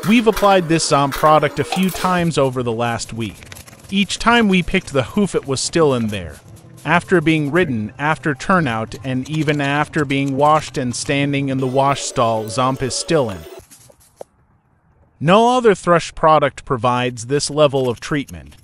We've applied this Zomp product a few times over the last week. Each time we picked the hoof, it was still in there. After being ridden, after turnout, and even after being washed and standing in the wash stall, Zomp is still in. No other thrush product provides this level of treatment.